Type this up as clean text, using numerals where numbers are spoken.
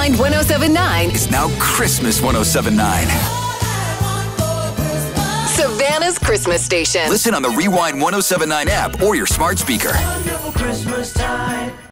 Rewind 1079 is now Christmas 1079. Savannah's Christmas station. Listen on the Rewind 1079 app or your smart speaker. Wonderful Christmas time.